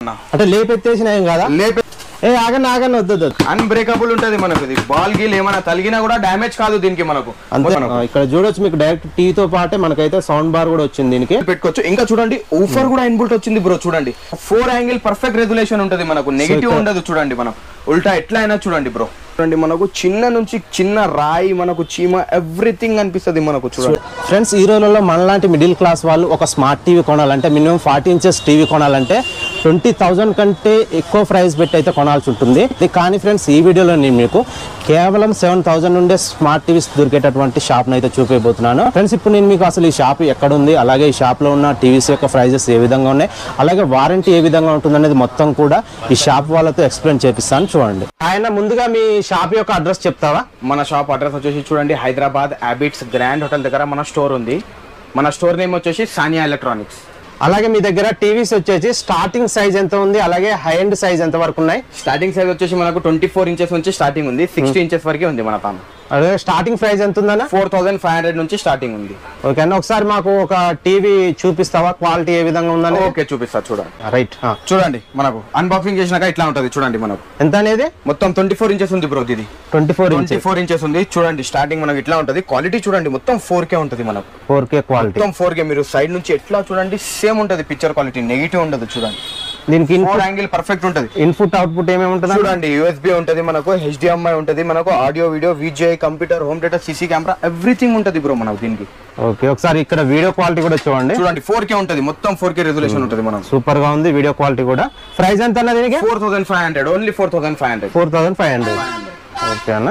అంటే లేపెత్తేసిన ఏం కదా, ఆగండి ఆగండి వద్దు, అన్బ్రేకబుల్ ఉంటది మనకు. ఇది బాల్ గీల్ ఏమైనా తలిగినా కూడా డ్యామేజ్ కాదు దీనికి మనకు. ఇక్కడ చూడొచ్చు మీకు డైరెక్ట్ టీతో పాటే మనకైతే సౌండ్ బార్ కూడా వచ్చింది, దీనికి పెట్టుకోవచ్చు. ఇంకా చూడండి ఊఫర్ కూడా ఇన్బుల్ట్ వచ్చింది బ్రో. చూడండి 4 యాంగిల్ పర్ఫెక్ట్ రెగ్యులేషన్ ఉంటది మనకు, నెగిటివ్ ఉండదు. చూడండి మనం ఉల్టా ఎట్లా అయినా చూడండి బ్రో. చూడండి మనకు చిన్న నుంచి చిన్న రాయి, మనకు చీమ, ఎవ్రీథింగ్ అనిపిస్తుంది మనకు. చూడండి ఫ్రెండ్స్, ఈ రోజుల్లో మనలాంటి మిడిల్ క్లాస్ వాళ్ళు ఒక స్మార్ట్ టీవీ కొనాలంటే మినిమం 40 ఇంచెస్ టీవీ కొనాలంటే 20,000 కంటే ఎక్కువ ప్రైస్ పెట్టి అయితే కొనాల్సి ఉంటుంది. కానీ ఫ్రెండ్స్, ఈ వీడియోలో నేను మీకు కేవలం 7,000 నుండే స్మార్ట్ టీవీస్ దొరికేటటువంటి షాప్ను అయితే చూపించబోతున్నాను. ఫ్రెండ్స్, ఇప్పుడు నేను మీకు అసలు ఈ షాప్ ఎక్కడ ఉంది, అలాగే ఈ షాప్లో ఉన్న టీవీస్ యొక్క ప్రైజెస్ ఏ విధంగా ఉన్నాయి, అలాగే వారంటీ ఏ విధంగా ఉంటుంది అనేది మొత్తం కూడా ఈ షాప్ వాళ్ళతో ఎక్స్ప్లెయిన్ చేపిస్తాను. చూడండి. ఆయన ముందుగా మీ షాప్ యొక్క అడ్రస్ చెప్తావా? మన షాప్ అడ్రస్ వచ్చేసి చూడండి, హైదరాబాద్ అబిట్స్ గ్రాండ్ హోటల్ దగ్గర మన స్టోర్ ఉంది. మన స్టోర్ నేమ్ వచ్చేసి సానియా ఎలక్ట్రానిక్స్. అలాగే మీ దగ్గర టీవీస్ వచ్చేసి స్టార్టింగ్ సైజ్ ఎంత ఉంది, అలాగే హై ఎండ్ సైజ్ ఎంత వరకు ఉన్నాయి? స్టార్టింగ్ సైజ్ వచ్చేసి మనకు 24 ఇంచెస్ నుంచి స్టార్టింగ్ ఉంది, 60 ఇంచెస్ వరకే ఉంది మన తాను. అదే స్టార్టింగ్ ప్రైస్ ఎంత ఉందన్న? 4,500 నుంచి స్టార్టింగ్ ఉంది. ఓకే అన్న, ఒకసారి మాకు ఒక టీవీ చూపిస్తావా, క్వాలిటీ ఏ విధంగా ఉందని? ఓకే చూపిస్తా. చూడండి. రైట్, చూడండి మనకు అన్బాక్సింగ్ చేసినాక ఇట్లా ఉంటది. చూడండి మనకు ఎంత అనేది మొత్తం 24 ఇంచెస్ ఉంది బ్రో. ఇది 24 ఇంచెస్ ఉంది. చూడండి స్టార్టింగ్ మనకు ఇట్లా ఉంటది. క్వాలిటీ చూడండి మొత్తం 4K ఉంటది మనకు. 4K క్వాలిటీ మొత్తం 4K. మీరు సైడ్ నుంచి ఎట్లా చూడండి సేమ్ ఉంటది, పిక్చర్ క్వాలిటీ నెగిటివ్ ఉండదు. చూడండి దీనికి 4 యాంగిల్ పర్ఫెక్ట్ ఉంటది. ఇన్పుట్ అవుట్పుట్ ఏమేమి ఉంటుంది చూడండి, USB ఉంటది మనకు, HDMI ఉంటది మనకు, audio video, VGA, computer, home theatre, CC camera, everything ఉంటది బ్రో మనకు దీనికి. ఓకే, ఒకసారి ఇక్కడ వీడియో క్వాలిటీ కూడా చూడండి. చూడండి 4K ఉంటది, మొత్తం 4K రెజల్యూషన్ ఉంటది మనకు. సూపర్ గా ఉంది వీడియో క్వాలిటీ కూడా. ప్రైస్ ఎంత అన్న దీనికి? 4,500, ఓన్లీ 4,500. 4,500. ఓకే అన్న.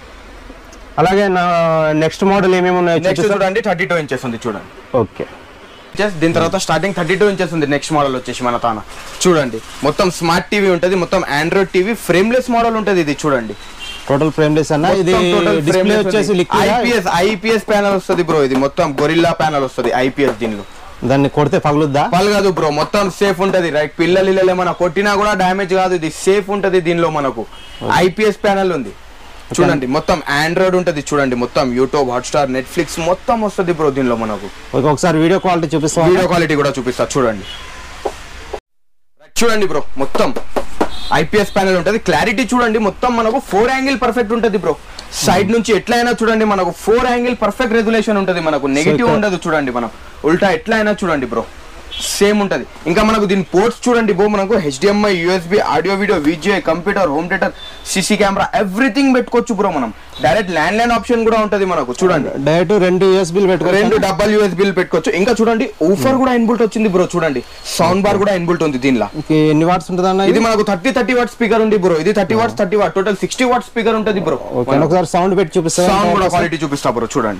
అలాగే నెక్స్ట్ మోడల్ ఏమేమి ఉన్నాయి? నెక్స్ట్ చూడండి 32 ఇంచెస్ ఉంది. చూడండి. ఓకే, దీని తర్వాత స్టార్టింగ్ 32 ఇంచెస్ ఉంది. నెక్స్ట్ మోడల్ వచ్చేసి మన తాన చూడండి మొత్తం స్మార్ట్ టీవీ ఉంటది, మొత్తం ఆండ్రాయిడ్ టీవీ, ఫ్రేమ్లెస్ మోడల్ ఉంటది. ఇది చూడండి టోటల్ ఫ్రేమ్లెస్ అన్న. ఇది డిస్ప్లే వచ్చేసి ఐపీఎస్ ప్యానల్ వస్తది బ్రో. ఇది మొత్తం గొరిల్లా ప్యానల్ వస్తది, ఐపీఎస్. దీనిలో దాన్ని కొడితే పగలుద్దా? పగలదు బ్రో, మొత్తం సేఫ్ ఉంటది. రైట్, పిల్లలు ఏమైనా కొట్టినా కూడా డ్యామేజ్ కాదు. ఇది సేఫ్ ఉంటది. దీనిలో మనకు ఐపీఎస్ ప్యానల్ ఉంది. చూడండి మొత్తం ఆండ్రాయిడ్ ఉంటది. చూడండి మొత్తం యూట్యూబ్, హాట్స్టార్, నెట్ఫ్లిక్స్ మొత్తం వస్తుంది బ్రో దీనిలో మనకు. ఒకసారి వీడియో క్వాలిటీ చూపిస్తా. వీడియో క్వాలిటీ కూడా చూపిస్తా. చూడండి చూడండి బ్రో, మొత్తం ఐపీఎస్ ప్యానల్ ఉంటది. క్లారిటీ చూడండి మొత్తం మనకు 4 యాంగిల్ పర్ఫెక్ట్ ఉంటది బ్రో. సైడ్ నుంచి ఎట్లయినా చూడండి మనకు 4 యాంగిల్ పర్ఫెక్ట్ రెజల్యూషన్ ఉంటది మనకు, నెగిటివ్ ఉండదు. చూడండి మనం ఉల్టా ఎట్లా అయినా చూడండి బ్రో, సేమ్ ఉంటది. ఇంకా మనకు దీని పోర్ట్స్ చూడండి బ్రో, మనకు HDMI, USB, audio video, VGA, computer, home theatre, CC camera, everything పెట్టుకోవచ్చు బ్రో. మనం డైరెక్ట్ ల్యాండ్ లైన్ ఆప్షన్ కూడా ఉంటది మనకు. చూడండి డైరెక్ట్ 2 USB పెట్టుకోవచ్చు, 2 డబల్ USB పెట్టుకోవచ్చు. ఇంకా చూడండి ఊఫర్ కూడా ఇన్బుల్ట్ వచ్చింది బ్రో. చూడండి సౌండ్ బార్ కూడా ఇన్బుల్ట్ ఉంది దీనిలో. ఎన్ని వాట్స్ ఉంటుంది అన్న? ఇది మనకు 30 వాట్ స్పీకర్ ఉంది బ్రో. ఇది 30 watts, 30 watt total 60 watt speaker ఉంటది బ్రో. ఒకసారి సౌండ్ పెట్టి చూపిస్తా. సౌండ్ కూడా క్వాలిటీ చూపిస్తా బ్రో. చూడండి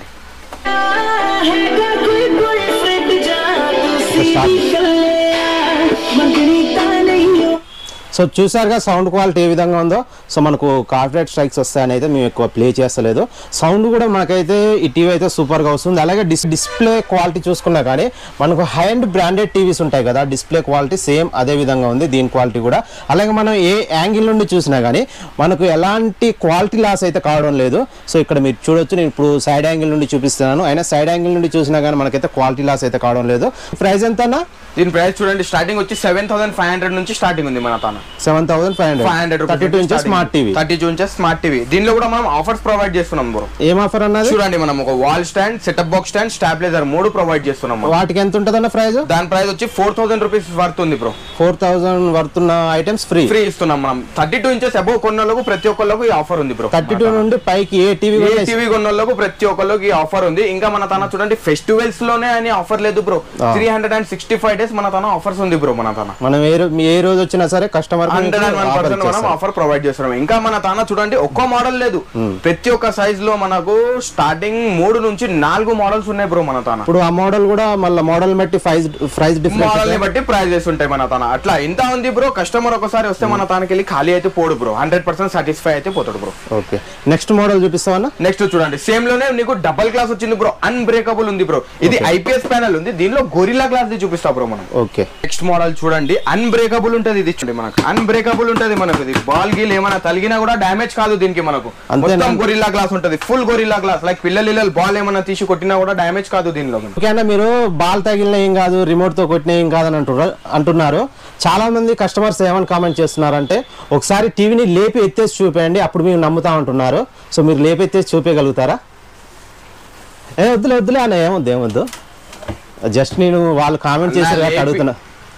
సో చూసారుగా సౌండ్ క్వాలిటీ ఏ విధంగా ఉందో. సో మనకు కార్పొరేట్ స్ట్రైక్స్ వస్తాయని అయితే మేము ఎక్కువ ప్లే చేస్తలేదు. సౌండ్ కూడా మనకైతే ఈ టీవీ అయితే సూపర్గా వస్తుంది. అలాగే డిస్ప్లే క్వాలిటీ చూసుకున్నా కానీ మనకు హై అండ్ బ్రాండెడ్ టీవీస్ ఉంటాయి కదా, డిస్ప్లే క్వాలిటీ సేమ్ అదే విధంగా ఉంది దీని క్వాలిటీ కూడా. అలాగే మనం ఏ యాంగిల్ నుండి చూసినా కానీ మనకు ఎలాంటి క్వాలిటీ లాస్ అయితే కావడం లేదు. సో ఇక్కడ మీరు చూడొచ్చు, నేను ఇప్పుడు సైడ్ యాంగిల్ నుండి చూపిస్తున్నాను. అయినా సైడ్ యాంగిల్ నుండి చూసినా కానీ మనకైతే క్వాలిటీ లాస్ అయితే కావడం లేదు. ప్రైస్ ఎంత అన్న? దీని ప్రైస్ చూడండి స్టార్టింగ్ వచ్చి 7,500 నుంచి స్టార్టింగ్ ఉంది మన తాన. 7,500. 32 inches smart TV. 32 inches smart TV. దీనిలో కూడా మనం ఆఫర్స్ ప్రొవైడ్ చేస్తున్నాం బ్రో. ఏం ఆఫర్ అన్నది? చూడండి మనం ఒక wall stand, setup box stand, stabiliser 3 provide చేస్తున్నాం. వాటికి ఎంత ఉంటదన్న ప్రైస్? దాని ప్రైస్ వచ్చి 4,000 రూపీస్ వర్త్ ఉంది బ్రో. 4,000 వర్త్ ఉన్న ఐటమ్స్ ఫ్రీ ఇస్తున్నాం మనం. 32 ఇంచెస్ అబోవ్ కొన్నోళ్ళకు ప్రతి ఒక్కళ్ళకు ఈ ఆఫర్ ఉంది బ్రో. 32 నుండి పైకి ఏ టీవీ కొన్నోళ్ళకు ప్రతి ఒక్కళ్ళకి ఈ ఆఫర్ ఉంది. ఇంకా మన తన చూడండి ఫెస్టివల్స్ లోనే అని ఆఫర్ లేదు బ్రో. 365 డేస్ మన తన ఆఫర్స్ ఉంది బ్రో. మన తన మనం ఏ రోజు వచ్చినా సరే కస్టమర్ 101% మనం ఆఫర్ ప్రొవైడ్ చేస్తున్నాం. ఇంకా మన తాన చూడండి ఒక్క మోడల్ లేదు, ప్రతి ఒక్క సైజ్ లో మనకు స్టార్టింగ్ 3 నుంచి 4 మోడల్స్ ఉన్నాయి బ్రో మన తాన. ఇప్పుడు ఆ మోడల్ కూడా మళ్ళీ మోడల్ బట్టి ప్రైస్ డిఫరెన్స్, మోడల్ ని బట్టి ప్రైజెస్ ఉంటాయి మన తాన. అట్లా ఇంత ఉంది బ్రో. కస్టమర్ ఒకసారి వస్తే మన తానకి వెళ్ళి ఖాళీ అయితే పోడు బ్రో, 100% సాటిస్ఫై అయితే పోతాడు బ్రో. ఓకే, నెక్స్ట్ మోడల్ చూపిస్తావా? నెక్స్ట్ చూడండి సేమ్ లోనే నీకు డబల్ గ్లాస్ వచ్చింది బ్రో, అన్బ్రేకబుల్ ఉంది బ్రో. ఇది ఐపీఎస్ ప్యానల్ ఉంది. దీనిలో గొరిల్లా గ్లాస్ ది చూపిస్తా బ్రో. మనం మనం. ఓకే, నెక్స్ట్ మోడల్ చూడండి, అన్బ్రేకబుల్ ఉంటది ఇది. చూడండి మనకు అన్బ్రేకబుల్ ఉంటది మనకు. ఇది బాల్ గీల్ ఏమైనా తలిగినా కూడా డ్యామేజ్ కాదు దీనికి మనకు. మొత్తం గొరిల్లా గ్లాస్ ఉంటది, ఫుల్ గొరిల్లా గ్లాస్. లైక్ పిల్లలు బాల్ ఏమైనా తీసి కొట్టినా కూడా డ్యామేజ్ కాదు దీనిలో. ఓకే అన్న, మీరు బాల్ తగిలిన ఏం కాదు, రిమోట్ తో కొట్టిన ఏం కాదని అంటున్నారు. చాలా మంది కస్టమర్స్ ఏమని కామెంట్ చేస్తున్నారంటే ఒకసారి టీవీని లేపి ఎత్తేసి చూపేయండి, అప్పుడు మీరు నమ్ముతా ఉంటున్నారు. సో మీరు లేపి ఎత్తేసి చూపేయగలుగుతారా? వద్దులే అన్న, ఏమొద్దు. జస్ట్ నేను వాళ్ళు కామెంట్ చేశారు కాబట్టి అడుగుతున్నా.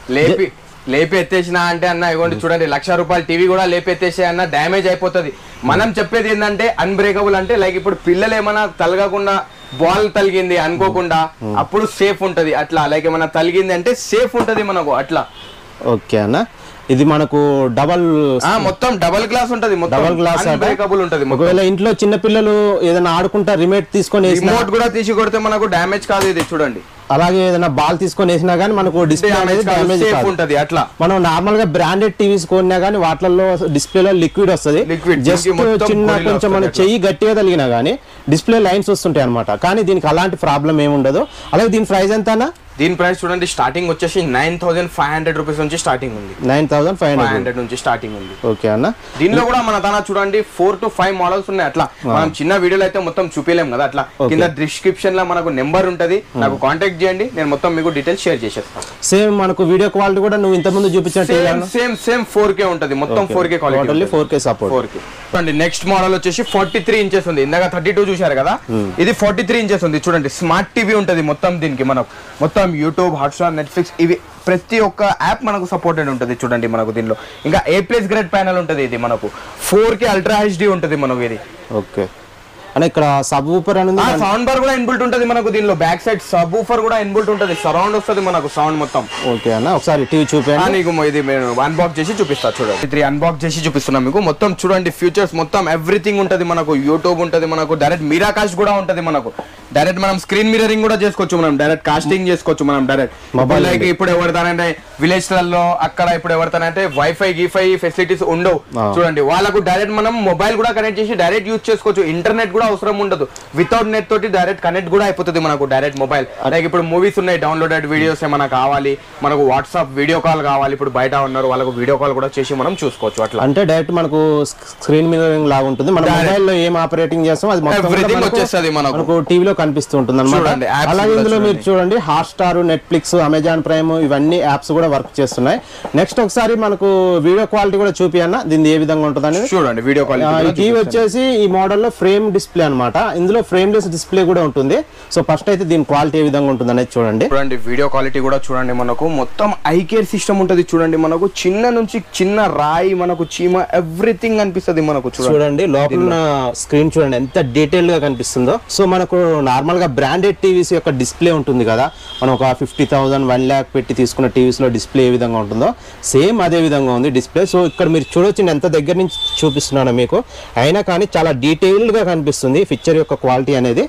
లేపి ఎత్తేసిన అంటే అన్న ఇవ్వండి చూడండి, ₹1,00,000 టీవీ కూడా లేపి ఎత్తేసే అన్న డ్యామేజ్ అయిపోతుంది. మనం చెప్పేది ఏంటంటే అన్బ్రేకబుల్ అంటే లైక్ ఇప్పుడు పిల్లలు ఏమైనా తలగకుండా బాల్ తలిగింది అనుకోకుండా అప్పుడు సేఫ్ ఉంటది. అట్లా లైక్ ఏమైనా తలిగింది అంటే సేఫ్ ఉంటది మనకు అట్లా. ఓకే అన్న, ఇది మనకు మొత్తం డబల్ గ్లాస్ ఉంటది, డబల్ గ్లాస్ బ్రేకబుల్ ఉంటది. ఒకవేళ ఇంట్లో చిన్న పిల్లలు ఏదైనా ఆడుకుంటా రిమోట్ తీసుకొని రిమోట్ కూడా తీసి కొడితే మనకు డ్యామేజ్ కాదు ఇది చూడండి. అలాగే ఏదైనా బాల్ తీసుకొని వేసినా గానీ మనకు డిస్ప్లే అనేది డ్యామేజ్ ఉంటది. అట్లా మనం నార్మల్ గా బ్రాండెడ్ టీవీస్ కొన్నా గానీ వాటిల్లో డిస్ప్లేలో లిక్విడ్ వస్తుంది. జస్ట్ చిన్న కొంచెం మన చెయ్యి గట్టిగా తగిలినా గానీ డిస్ప్లే లైన్స్ వస్తుంటాయి అనమాట. కానీ దీనికి అలాంటి ప్రాబ్లం ఏమి ఉండదు. అలాగే దీని ప్రైస్ ఎంత అన్న? దీని ప్రైస్ చూడండి, స్టార్టింగ్ వచ్చేసి ₹9,500 నుంచి స్టార్టింగ్ ఉంది. 9,500 నుంచి స్టార్టింగ్ ఉంది. ఓకే అన్న, దీనిలో కూడా మన తన చూడండి 4 to 5 మోడల్స్ ఉన్నాయి. అట్లా మనం చిన్న వీడియోలో అయితే మొత్తం చూపించలేం కదా. అట్లా కింద డిస్క్రిప్షన్ లో మనకు నెంబర్ ఉంటది, నాకు కాంటాక్ట్ చేయండి, నేను మొత్తం మీకు డీటెయిల్స్ షేర్ చేసేస్తాను. సేమ్ మనకు వీడియో క్వాలిటీ కూడా నువ్వు ఇంత ముందు చూపించినట్టు సేమ్ 4K ఉంటది, మొత్తం 4K quality, 4K support. 4K. చూడండి నెక్స్ట్ మోడల్ వచ్చేసి 43 ఇంచెస్ ఉంది. ఇందాక 32 చూశారు కదా, ఇది 43 ఇంచెస్ ఉంది. చూడండి స్మార్ట్ టీవీ ఉంటది మొత్తం దీనికి. మనకు మొత్తం యూట్యూబ్, హాట్స్టార్, నెట్ఫ్లిక్స్ ఇవి ప్రతి ఒక్క యాప్ మనకు సపోర్టెడ్ ఉంటుంది. చూడండి మనకు దీనిలో ఇంకా A+ గ్రేడ్ ప్యానల్ ఉంటుంది. ఇది మనకు 4K అల్ట్రా HD ఉంటుంది మనకు ఇది. ఓకే అన్న, ఇక్కడ సబ్ ఊఫర్ అనేది సౌండ్ బార్ కూడా ఇన్బుల్ట్ ఉంటుంది మనకు దీనిలో. బ్యాక్ సైడ్ సబ్ ఊఫర్ కూడా ఇన్బుల్ట్ ఉంటుంది, సరౌండ్ వస్తుంది మనకు సౌండ్ మొత్తం. ఓకే అన్న, ఒకసారి టీవీ చూపించండి. నీకు ఇది అన్బాక్స్ చేసి చూపిస్తా చూడండి. 3 అన్బాక్స్ చేసి చూపిస్తున్నాం మీకు. మొత్తం చూడండి ఫీచర్స్ మొత్తం ఎవ్రీథింగ్ ఉంటుంది మనకు. యూట్యూబ్ ఉంటుంది మనకు, డైరెక్ట్ మీరా కాస్ట్ కూడా ఉంటుంది మనకు. డైరెక్ట్ మనం స్క్రీన్ మిరరింగ్ కూడా చేసుకోవచ్చు, మనం డైరెక్ట్ కాస్టింగ్ చేసుకోవచ్చు మనం డైరెక్ట్ మొబైల్. లైక్ ఇప్పుడు ఎవరితోనంటే విలేజ్ లలో అక్కడ ఇప్పుడు ఎవరితోనంటే వైఫై గీఫై ఫెసిలిటీస్ ఉండవు చూడండి, వాళ్ళకు డైరెక్ట్ మనం మొబైల్ కూడా కనెక్ట్ చేసి డైరెక్ట్ యూజ్ చేసుకోవచ్చు. ఇంటర్నెట్ కూడా అవసరం ఉండదు, వితౌట్ నెట్ తోటి డైరెక్ట్ కనెక్ట్ కూడా అయిపోతుంది మనకు డైరెక్ట్ మొబైల్. లైక్ ఇప్పుడు మూవీస్ ఉన్నాయి, డౌన్లోడెడ్ వీడియోస్ ఏమైనా కావాలి మనకు, వాట్సాప్ వీడియో కాల్ కావాలి, ఇప్పుడు బయట ఉన్నారు వాళ్ళకు వీడియో కాల్ కూడా చేసి మనం చూసుకోవచ్చు. అట్లా అంటే డైరెక్ట్ మనకు స్క్రీన్ మిరరింగ్ లాగా ఉంటుంది. మన మొబైల్ లో ఏం ఆపరేటింగ్ చేస్తాం అది మొత్తం వచ్చేస్తుంది మనకు టీవీలో కనిపిస్తూ ఉంటుంది అనమాట. అలాగే ఇందులో మీరు చూడండి హాట్స్టార్, నెట్ఫ్లిక్స్, అమెజాన్ ప్రైమ్ ఇవన్నీ యాప్స్ కూడా వర్క్ చేస్తున్నాయి. నెక్స్ట్ ఒకసారి మనకు వీడియో క్వాలిటీ కూడా చూపియన్న, దీన్ని ఏ విధంగా ఉంటుంది అనేది చూడండి. వీడియో క్వాలిటీ టీవీ వచ్చేసి ఈ మోడల్ లో ఫ్రేమ్ డిస్ప్లే అనమాట. ఇందులో ఫ్రేమ్లెస్ డిస్ప్లే కూడా ఉంటుంది. సో ఫస్ట్ అయితే దీని క్వాలిటీ ఏ విధంగా ఉంటుంది అనేది చూడండి. వీడియో క్వాలిటీ కూడా చూడండి. మనకు మొత్తం ఐ కేర్ సిస్టమ్ ఉంటుంది చూడండి. మనకు చిన్న నుంచి చిన్న రాయి, మనకు చీమ, ఎవ్రీథింగ్ అనిపిస్తుంది మనకు. చూడండి లోపల స్క్రీన్ చూడండి ఎంత డీటెయిల్ గా కనిపిస్తుందో. సో మనకు నార్మల్ గా బ్రాండెడ్ టీవీస్ యొక్క డిస్ప్లే ఉంటుంది కదా, మనం ఒక 50,000 1 lakh పెట్టి తీసుకున్న టీవీస్ లో డిస్ప్లే ఏ విధంగా ఉంటుందో సేమ్ అదే విధంగా ఉంది డిస్ప్లే. సో ఇక్కడ మీరు చూడొచ్చు, ఎంత దగ్గర నుంచి చూపిస్తున్నాను మీకు, అయినా కానీ చాలా డీటెయిల్డ్ గా కనిపిస్తుంది పిక్చర్ యొక్క క్వాలిటీ అనేది.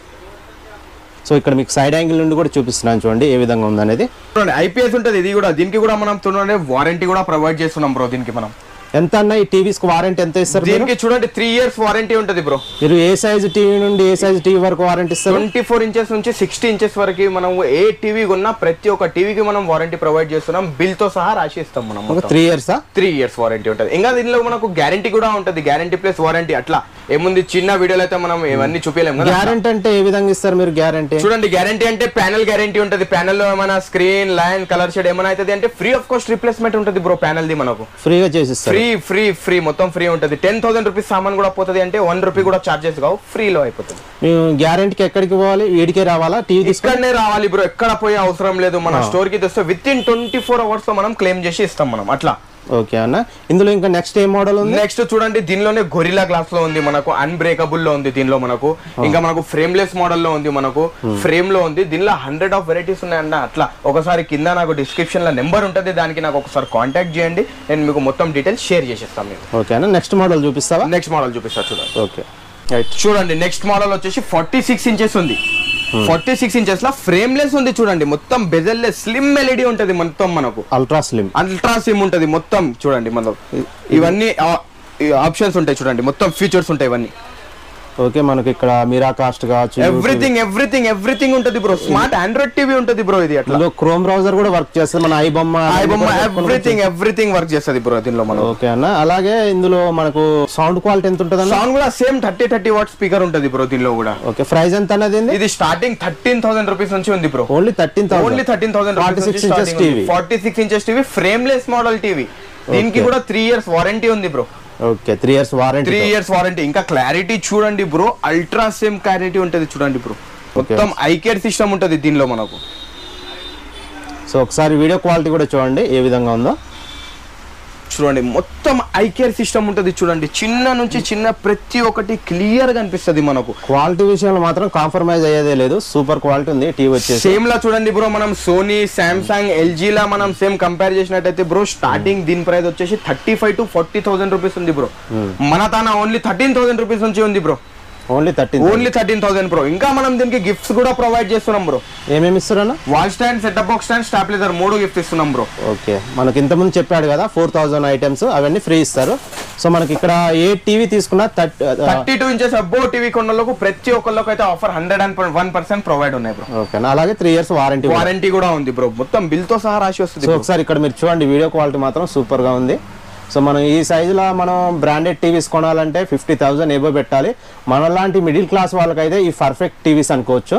సో ఇక్కడ మీకు సైడ్ యాంగిల్ నుండి కూడా చూపిస్తున్నాను చూడండి ఏ విధంగా ఉంది అనేది. చూడండి ఐపీఎస్ ఉంటుంది ఇది కూడా. దీనికి కూడా మనం చూడండి వారంటీ కూడా ప్రొవైడ్ చేస్తున్నాం బ్రో. దీనికి మనం ఎంత అన్న ఈ టీవీస్ కి వారంటీ ఎంత ఇస్తారు? దీనికి చూడండి 3 years వారంటీ ఉంటుంది బ్రో. మీరు ఏ సైజ్ టీవీ నుండి ఏ సైజ్ టీవీ వరకు వారంటీ ఇస్తారు? 24 inches నుంచి 60 inches వరకు మనం ఏ టీవీ కొన్నా ప్రతి ఒక్క టీవీకి మనం వారంటీ ప్రొవైడ్ చేస్తున్నాం, బిల్ తో సహా రాసి ఇస్తాం మనం. 3 years 3 years వారంటీ ఉంటుంది. ఇంకా దీనిలో మనకు గ్యారంటీ కూడా ఉంటుంది, గ్యారంటీ ప్లస్ వారంటీ. అట్లా ఏముంది చిన్న వీడియోలో అయితే మనం ఇవన్నీ చూపించలేము కదా. గ్యారంటీ అంటే ఏ విధంగా ఇస్తారు మీరు గ్యారంటీ? చూడండి గ్యారంటీ అంటే ప్యానల్ గ్యారంటీ ఉంటుంది. ప్యానల్ లో ఏమైనా స్క్రీన్, లైన్, కలర్ షేడ్ ఏమైనా అవుతుంది అంటే ఫ్రీ ఆఫ్ కాస్ట్ రిప్లేస్మెంట్ ఉంటుంది బ్రో. ప్యానల్ ది మనకు ఫ్రీగా చేసిస్తారు. ఫ్రీ మొత్తం ఫ్రీ ఉంటుంది. 10,000 రూపీస్ సామాన్ కూడా పోతుంది అంటే 1 రూపీ కూడా చార్జెస్ కావు, ఫ్రీలో అయిపోతుంది. గ్యారంటీకి ఎక్కడికి పోవాలి? వీడికే రావాలా? టీవీ ఇక్కడనే రావాలి బ్రో, ఎక్కడ పోయే అవసరం లేదు. మన స్టోర్ కి తెస్తే విత్ ఇన్ 24 hours లో మనం క్లెయిమ్ చేసి ఇస్తాం మనం అట్లా. ఓకే అన్న, ఇందులో ఇంకా నెక్స్ట్ ఏ మోడల్ ఉంది? నెక్స్ట్ చూడండి దీనిలోనే గొరిల్లా గ్లాస్ లో ఉంది మనకు, అన్బ్రేకబుల్ లో ఉంది దీనిలో మనకు, ఇంకా మనకు ఫ్రేమ్లెస్ మోడల్ లో ఉంది మనకు, ఫ్రేమ్ లో ఉంది. దీనిలో 100 of వెరైటీస్ ఉన్నాయన్న. అట్లా ఒకసారి కింద నాకు డిస్క్రిప్షన్ లో నెంబర్ ఉంటుంది, దానికి నాకు ఒకసారి కాంటాక్ట్ చేయండి, నేను మీకు మొత్తం డీటెయిల్స్ షేర్ చేసేస్తాను మీకు. ఓకే అన్న, నెక్స్ట్ మోడల్ చూపిస్తావా? నెక్స్ట్ మోడల్ చూపిస్తా చూడండి. ఓకే చూడండి నెక్స్ట్ మోడల్ వచ్చేసి 46 inches ఉంది. 46 inches లో ఫ్రేమ్లెస్ ఉంది చూడండి. మొత్తం బెజల్లెస్ స్లిమ్ ఎల్ఈడి ఉంటది మొత్తం మనకు. అల్ట్రా స్లిమ్ ఉంటది మొత్తం చూడండి. మనం ఇవన్నీ ఆప్షన్స్ ఉంటాయి చూడండి, మొత్తం ఫీచర్స్ ఉంటాయి ఇవన్నీ. ఓకే మనకి ఇక్కడ మిరాకాస్ట్ కావచ్చు, ఎవ్రీథింగ్ ఉంటది బ్రో. స్మార్ట్ ఆండ్రాయిడ్ టీవీ ఉంటది బ్రో. ఇది అట్లా క్రోమ్ బ్రౌజర్ కూడా వర్క్ చేస్తుంది, మన ఐబొమ్మ ఎవ్రీథింగ్ వర్క్ చేస్తుంది బ్రో దీనిలో మనం. ఓకే అన్న. అలాగే ఇందులో మనకు సౌండ్ క్వాలిటీ ఎంత ఉంటుంది అన్న? సౌండ్ కూడా సేమ్ 30 వాట్ స్పీకర్ ఉంటది బ్రో దీనిలో కూడా. ఓకే ప్రైస్ ఎంత అన్నది? ఇది స్టార్టింగ్ 13,000 రూపీస్ నుంచి ఉంది bro. Only 13,000. 46 inches TV, 46 inches TV, frameless model TV. దీనికి కూడా 3 years వారంటీ ఉంది bro. Okay 3 years warranty. 3 years warranty. ఇంకా క్లారిటీ చూడండి బ్రో, అల్ట్రా సేమ్ క్లారిటీ ఉంటది చూడండి బ్రో. మొత్తం ఐకేర్ సిస్టమ్ ఉంటది దీనిలో మనకు. సో ఒకసారి వీడియో క్వాలిటీ కూడా చూడండి ఏ విధంగా ఉందో. చూడండి మొత్తం ఐకేర్ సిస్టమ్ ఉంటది చూడండి. చిన్న నుంచి చిన్న ప్రతి ఒక్కటి క్లియర్ గా అనిపిస్తుంది మనకు. క్వాలిటీ విషయంలో మాత్రం కాంప్రమైజ్ అయ్యేదే లేదు, సూపర్ క్వాలిటీ ఉంది టీవీ వచ్చేసి. సేమ్ లా చూడండి బ్రో, మనం సోనీ, సామ్సంగ్, ఎల్జీ లా మనం సేమ్ కంపేర్ చేసినట్టయితే బ్రో స్టార్టింగ్ దీని ప్రైస్ వచ్చేసి 35,000 to 40,000 రూపీస్ ఉంది బ్రో. మన తాన ఓన్లీ 13,000 రూపీస్ నుంచి ఉంది బ్రో. Only 13,000 bro. ఇంకా మనం దీనికి గిఫ్ట్స్ కూడా ప్రొవైడ్ చేస్తున్నాం బ్రో. ఏమేమి ఇస్తారన్నా? Wall stand, setup box stand, stabiliser 3 gift ఇస్తున్నాం బ్రో. ఓకే మనకి ఇంతకుముందు చెప్పాడు కదా 4,000 ఐటమ్స్, అవన్నీ ఫ్రీ ఇస్తారు. సో మనకి ఇక్కడ ఏ టీవీ తీసుకున్నా 32 ఇంచెస్ అబ్బో టీవీ కొన్నలకు ప్రతి ఒక్కళ్ళకి అయితే ఆఫర్ 101% ప్రొవైడ్ ఉన్నాయి బ్రో. ఓకే అలాగే 3 years వారంటీ కూడా ఉంది బ్రో. మొత్తం బిల్ తో సహా రాసి వస్తుంది. సో ఒకసారి ఇక్కడ మీరు చూడండి, వీడియో క్వాలిటీ మాత్రం సూపర్ గా ఉంది. సో మనం ఈ సైజులో మనం బ్రాండెడ్ టీవీస్ కొనాలంటే 50,000 ఏబో పెట్టాలి. మనలాంటి మిడిల్ క్లాస్ వాళ్ళకైతే ఈ పర్ఫెక్ట్ టీవీస్ అనుకోవచ్చు.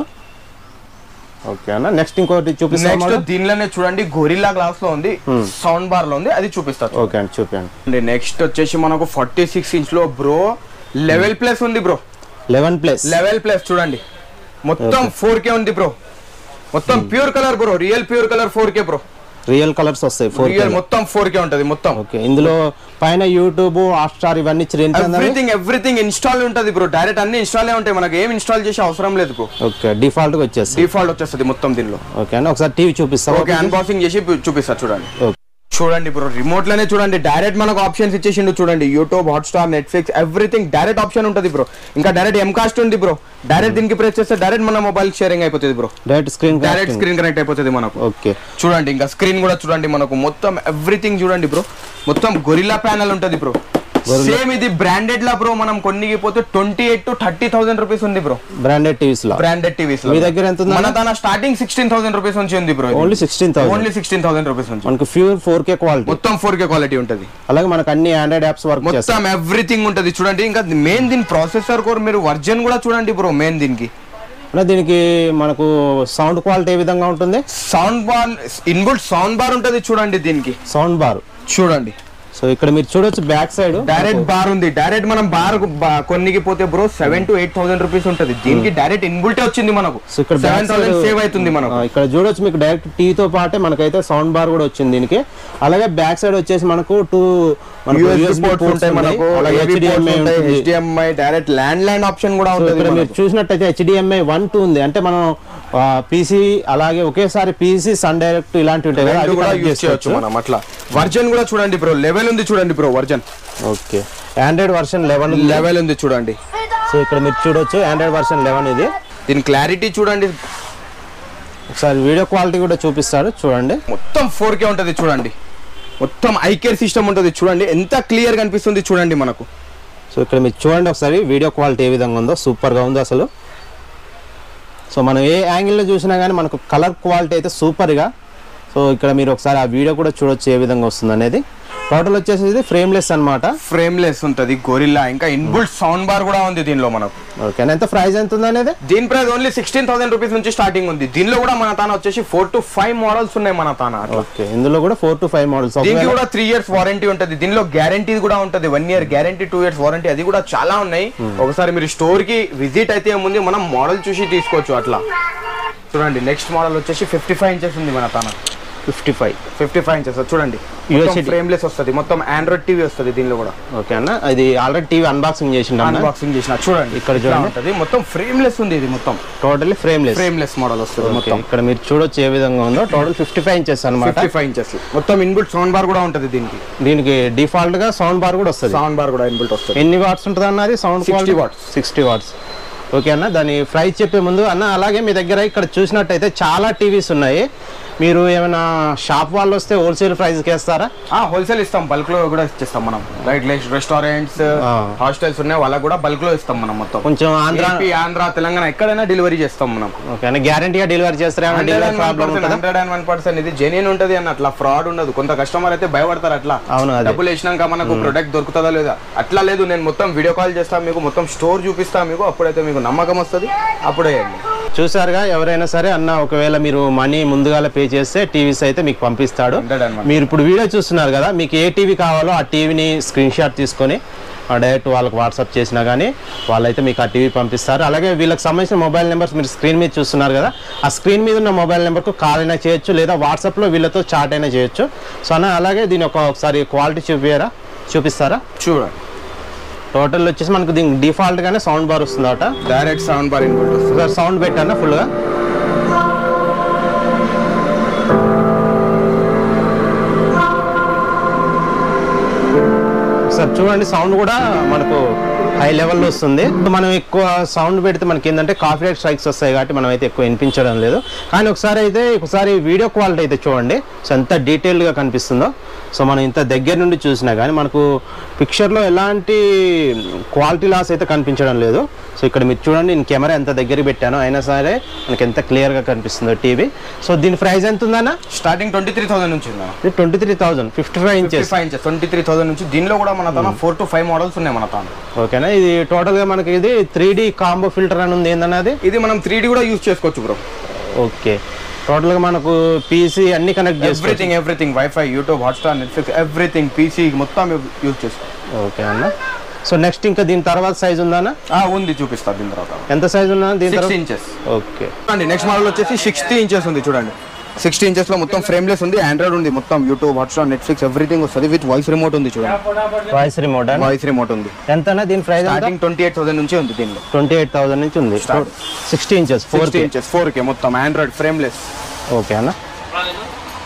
ఓకే అన్న. నెక్స్ట్ ఇంకోటి చూపిస్తాను. దీనిలోనే చూడండి గొరిల్లా గ్లాస్ లో ఉంది, సౌండ్ బార్ లో ఉంది, అది చూపిస్తాను. ఓకే అండి చూపించండి. నెక్స్ట్ వచ్చేసి మనకు 46 ఇంచ్ లో బ్రో లెవెల్ ప్లస్ ఉంది బ్రో. 11+ చూడండి. మొత్తం 4K ఉంది బ్రో. మొత్తం pure colour bro, real pure colour 4K bro. Real colours వస్తాయి 4K, మొత్తం 4K ఉంటది మొత్తం. ఓకే ఇందులో పైన యూట్యూబ్, హాట్స్టార్ ఇవన్నీ ఎవ్రీథింగ్ ఇన్స్టాల్ ఉంటది బ్రో. డైరెక్ట్ అన్ని ఇన్స్టాల్ ఉంటాయి, మనకి ఏం ఇన్స్టాల్ చేసే అవసరం లేదు బ్రో. ఓకే డిఫాల్ట్ గా వచ్చేస్తుంది మొత్తం దీనిలో. ఓకే అండి ఒకసారి టీవీ చూపిస్తా. ఓకే అన్బాక్సింగ్ చేసి చూపిస్తా చూడండి. చూడండి బ్రో, రిమోట్ లోనే చూడండి డైరెక్ట్ మనకు ఆప్షన్స్ ఇచ్చేసిండు చూడండి. YouTube, Hotstar, Netflix everything direct option ఉంటది బ్రో. ఇంకా డైరెక్ట్ ఎంకాస్ట్ ఉంది బ్రో. డైరెక్ట్ దీనికి ప్రెస్ చేస్తే డైరెక్ట్ మన మొబైల్ షేరింగ్ అయిపోతుంది బ్రో. డైరెక్ట్ స్క్రీన్ కనెక్ట్ అయిపోతుంది మనకు. ఓకే చూడండి ఇంకా స్క్రీన్ కూడా చూడండి మనకు. మొత్తం ఎవ్రీథింగ్ చూడండి బ్రో. మొత్తం గొరిల్లా ప్యానల్ ఉంటది బ్రో. సేమ్ ఇది బ్రాండెడ్ లా బ్రో. మనం కొన్నికి పోతే 28,000 to 30,000 రూపీస్ ఉంది బ్రో. బ్రాండెడ్ టీవీస్ లో మీ దగ్గర ఎంత ఉంది? మన తన స్టార్టింగ్ 16,000 రూపీస్ నుంచి ఉంది బ్రో. ఓన్లీ 16,000 రూపీస్ నుంచి. మనకు ప్యూర్ 4K క్వాలిటీ, మొత్తం 4K క్వాలిటీ ఉంటది. అలాగే మనకు అన్ని ఆండ్రాయిడ్ యాప్స్ వర్క్ చేస్తాయి, మొత్తం ఎవ్రీథింగ్ ఉంటది చూడండి. ఇంకా మెయిన్ దీని ప్రాసెసర్ కోర్ మీరు వర్జన్ కూడా చూడండి బ్రో. మెయిన్ దీనికి మనకు సౌండ్ క్వాలిటీ ఏ విధంగా ఉంటుంది? Sound bar, inbuilt sound bar ఉంటది చూడండి. దీనికి సౌండ్ బార్ చూడండి. సో ఇక్కడ మీరు చూడొచ్చు బ్యాక్ సైడ్ డైరెక్ట్ బార్ ఉంది. డైరెక్ట్ మనం బార్ కొన్నికి పోతే బ్రో 7,000 to 8,000 రూపీస్ ఉంటది. దీనికి డైరెక్ట్ ఇన్బుల్టే వచ్చింది మనకు. సో ఇక్కడ 7,000 సేవ్ అవుతుంది మనకు. ఇక్కడ చూడొచ్చు మీకు డైరెక్ట్ టీవీతో పాటే మనకైతే సౌండ్ బార్ కూడా వచ్చింది దీనికి. అలాగే బ్యాక్ సైడ్ వచ్చేసి మనకు 2 USB పోర్ట్స్ ఉంటాయి మనకు. HDMI డైరెక్ట్ ల్యాండ్ ఆప్షన్ కూడా ఉంటుంది. ఇక్కడ మీరు చూసినట్టయితే HDMI 1, 2 ఉంది. అంటే మనం పీసీ అలాగే ఒకేసారి పీసీ, సన్ డైరెక్ట్ ఇలాంటివి ఉంటాయి కదా, అవి కూడా యూస్ చేయొచ్చు మనం. అట్లా వర్జన్ కూడా చూడండి బ్రో. లెవెల్ ఉంది చూడండి bro version. Okay Android version 11 ఉంది చూడండి. సో ఇక్కడ మీరు చూడొచ్చు ఆండ్రాయిడ్ వర్షన్ 11 ఇది. దీని క్లారిటీ చూడండి. ఒకసారి వీడియో క్వాలిటీ కూడా చూపిస్తారు చూడండి. మొత్తం 4K ఉంటది చూడండి. మొత్తం ఐకేర్ సిస్టమ్ ఉంటది చూడండి. ఎంత క్లియర్ గా అనిపిస్తుంది చూడండి మనకు. సో ఇక్కడ మీరు చూడండి ఒకసారి వీడియో క్వాలిటీ ఏ విధంగా ఉందో, సూపర్ గా ఉంది అసలు. సో మనం ఏ యాంగిల్లో చూసినా కానీ మనకు కలర్ క్వాలిటీ అయితే సూపర్గా. సో ఇక్కడ మీరు ఒకసారి ఆ వీడియో కూడా చూడొచ్చు ఏ విధంగా వస్తుంది అనేది. టోటల్ వచ్చేసి ఇది ఫ్రేమ్లెస్ అన్నమాట. ఫ్రేమ్లెస్ ఉంటది గొరిల్లా. ఇంకా ఇన్బుల్ట్ సౌండ్ బార్ కూడా ఉంది దీనిలో మనకు. ఓకే ఎంత ప్రైస్ ఎంత ఉంది అనేది? దీని ప్రైస్ ఓన్లీ 16,000 రూపీస్ నుంచి స్టార్టింగ్ ఉంది. దీనిలో కూడా మన తాన వచ్చేసి 4 to 5 మోడల్స్ ఉన్నాయి మన తాన. ఓకే ఇందులో కూడా 4 to 5 మోడల్స్. దీనికి కూడా 3 years వారంటీ ఉంటది. దీనిలో గ్యారంటీ కూడా ఉంటది. 1 year గ్యారంటీ, 2 years వారంటీ, అది కూడా చాలా ఉన్నాయి. ఒకసారి మీరు స్టోర్ కి విజిట్ అయితే ముందు మనం మోడల్ చూసి తీసుకోవచ్చు అట్లా. చూడండి నెక్స్ట్ మోడల్ వచ్చేసి 55 ఇంచెస్ ఉంది మన తాన. 55 ఇంచెస్ చూడండి. ఫ్రేమ్లెస్ వస్తుంది. మొత్తం ఆండ్రాయిడ్ టీవీ వస్తుంది దీనిలో కూడా. ఓకే అన్న ఇది ఆల్రెడీ టీవీ అన్బాక్సింగ్ చేసిన చూడండి. ఇక్కడ చూడండి మొత్తం ఫ్రేమ్లెస్ ఉంది. ఇది మొత్తం టోటల్లీ ఫ్రేమ్లెస్ మోడల్ వస్తుంది మొత్తం. ఇక్కడ మీరు చూడొచ్చు ఏ విధంగా ఉందో. టోటల్ 55 ఇంచెస్ అన్నమాట. 55 ఇంచెస్ మొత్తం. ఇన్బుల్ట్ సౌండ్ బార్ కూడా ఉంటుంది దీనికి డిఫాల్ట్ గా సౌండ్ బార్ కూడా వస్తుంది. సౌండ్ బార్ కూడా ఇన్బుల్ట్ వస్తుంది. ఎన్ని వాట్స్ ఉంటుంది అన్నది సౌండ్? 60 వాట్స్. ఓకే అన్న దాని ప్రైస్ చెప్పే ముందు అన్న, అలాగే మీ దగ్గర ఇక్కడ చూసినట్టయితే చాలా టీవీస్ ఉన్నాయి. మీరు ఏమైనా షాప్ వాళ్ళు వస్తే హోల్సేల్ ప్రైస్కి వేస్తారా? హోల్సేల్ ఇస్తాం, బల్క్ లో కూడా ఇచ్చేస్తాం మనం. రైట్, రెస్టారెంట్స్ హాస్టల్స్ ఉన్నాయి, వాళ్ళకి కూడా బల్క్ లో ఇస్తాం మనం. మొత్తం కొంచెం ఆంధ్ర తెలంగాణ ఎక్కడైనా డెలివరీ చేస్తాం మనం. ఓకే, గ్యారంటీగా డెలివరీ చేస్తారా? 101% ఇది జెన్యూన్ ఉంటది అన్న, అట్లా ఫ్రాడ్ ఉండదు. కొంత కస్టమర్ అయితే భయపడతారు అట్లా, అవును, డబ్బులు వేసినాక మనకు ప్రొడక్ట్ దొరుకుతుందా లేదా. అట్లా లేదు, నేను మొత్తం వీడియో కాల్ చేస్తాను మీకు, మొత్తం స్టోర్ చూపిస్తాను మీకు, అప్పుడైతే మీకు నమ్మకం వస్తుంది, అప్పుడే. చూసారుగా, ఎవరైనా సరే అన్న ఒకవేళ మీరు మనీ ముందుగా పే చేస్తే టీవీస్ అయితే మీకు పంపిస్తాడు. మీరు ఇప్పుడు వీడియో చూస్తున్నారు కదా, మీకు ఏ టీవీ కావాలో ఆ టీవీని స్క్రీన్ షాట్ తీసుకొని డైరెక్ట్ వాళ్ళకి వాట్సాప్ చేసినా కానీ వాళ్ళైతే మీకు ఆ టీవీ పంపిస్తారు. అలాగే వీళ్ళకి సంబంధించిన మొబైల్ నెంబర్స్ మీరు స్క్రీన్ మీద చూస్తున్నారు కదా, ఆ స్క్రీన్ మీద ఉన్న మొబైల్ నెంబర్కు కాల్ అయినా చేయొచ్చు, లేదా వాట్సాప్లో వీళ్ళతో చాట్ అయినా చేయొచ్చు. సో అన్న అలాగే దీని ఒకసారి క్వాలిటీ చూపిస్తారా? చూడండి, టోటల్ వచ్చేసి మనకు దీనికి డిఫాల్ట్గానే సౌండ్ బార్ వస్తుందట. డైరెక్ట్ సౌండ్ బార్ ఇన్పుట్ వస్తుంది. సౌండ్ పెట్టానా ఫుల్గా? సార్ చూడండి, సౌండ్ కూడా మనకు హై లెవెల్లో వస్తుంది. మనం ఎక్కువ సౌండ్ పెడితే మనకి ఏంటంటే కాపీరైట్ స్ట్రైక్స్ వస్తాయి కాబట్టి మనం అయితే ఎక్కువ వినిపించడం లేదు. కానీ ఒకసారి వీడియో క్వాలిటీ అయితే చూడండి, సో ఎంత డీటెయిల్గా కనిపిస్తుందో. సో మనం ఇంత దగ్గర నుండి చూసినా కానీ మనకు పిక్చర్లో ఎలాంటి క్వాలిటీ లాస్ అయితే కనిపించడం లేదు. సో ఇక్కడ మీరు చూడండి, నేను కెమెరా ఎంత దగ్గర పెట్టానో అయినా సరే మనకి ఎంత క్లియర్గా కనిపిస్తుందో టీవీ. సో దీని ప్రైస్ ఎంత ఉందన్న? స్టార్టింగ్ 23,000 నుంచి ఉంది. 23,000, 55 ఇంచెస్. 23,000 నుంచి. దీనిలో కూడా మన తన 4 to 5 మోడల్స్ ఉన్నాయి మన తాను. ఓకేనా, ఇది టోటల్ గా మనకి ఇది 3D కాంబో ఫిల్టర్ అని ఉంది. ఏందన్నది ఇది మనం 3D కూడా యూజ్ చేసుకోవచ్చు బ్రో. ఓకే, టోటల్ గా మనకు పీసీ అన్ని కనెక్ట్ చేసుకోవచ్చు. Everything WiFi, YouTube, Hotstar, Netflix, everything PC మొత్తం యూజ్ చేసుకోవచ్చు. ఓకే అన్న. సో నెక్స్ట్ ఇంకా దీని తర్వాత సైజ్ ఉందా? ఉంది, చూపిస్తా. దీని తర్వాత ఎంత సైజ్ ఉందా? దీని 60 ఇంచెస్. ఓకే అండి, నెక్స్ట్ మోడల్ వచ్చేసి 60 ఇంచెస్ ఉంది. చూడండి, 60 ఇంచెస్ లో మొత్తం ఫ్రేమ్లెస్ ఉంది, ఆండ్రాయిడ్ ఉంది, మొత్తం యూట్యూబ్, హాట్స్టార్, నెట్ఫ్లిక్స్ ఎవ్రీథింగ్ వస్తుంది. విత్ వాయిస్ రిమోట్ ఉంది. చూడండి, వాయిస్ రిమోట్ ఉంది. ఎంత దీని ప్రైస్? స్టార్టింగ్ 28,000 నుంచి ఉంది. దీనిలో 28,000 నుంచి ఉంది. 60 ఇంచెస్ 4K మొత్తం ఆండ్రాయిడ్ ఫ్రేమ్లెస్. ఓకే అన్న.